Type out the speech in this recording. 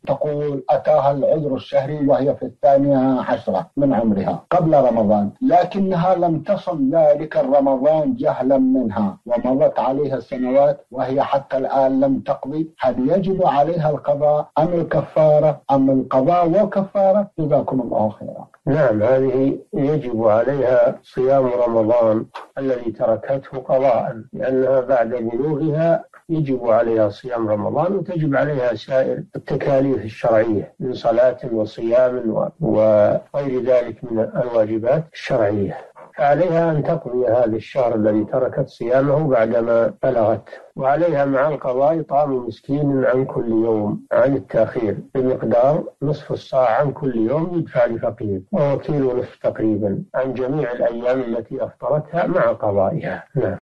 تقول أتاها العذر الشهري وهي في 12 من عمرها قبل رمضان، لكنها لم تصم ذلك الرمضان جهلا منها ومضت عليها السنوات وهي حتى الآن لم تقضي، هل يجب عليها القضاء أم الكفارة أم القضاء والكفارة؟ جزاكم الله خيرا. نعم، هذه يجب عليها صيام رمضان الذي تركته قضاء، لأنها بعد بلوغها يجب عليها صيام رمضان، وتجب عليها سائر التكاليف الشرعية من صلاة وصيام وغير ذلك من الواجبات الشرعية، فعليها أن تقضي هذا الشهر الذي تركت صيامه بعدما بلغت، وعليها مع القضاء إطعام مسكين عن كل يوم عن التأخير بمقدار نصف الصاع عن كل يوم يدفع لفقير، وهو كيلو نصف تقريبا عن جميع الأيام التي أفطرتها مع قضائها. نعم.